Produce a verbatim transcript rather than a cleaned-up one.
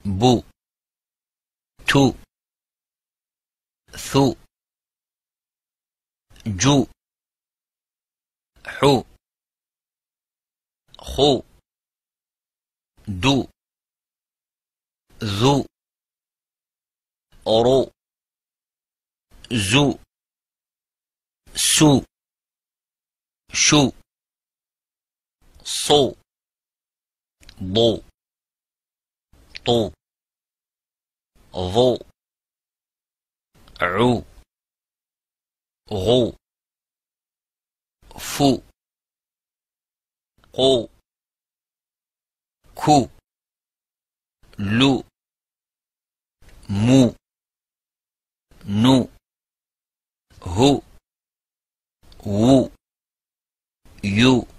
بو تو ثو جو حو خو دو ذو رو زو سو شو صو ضو طو ضو عو غو فو قو كو لو مو نو هو وو يو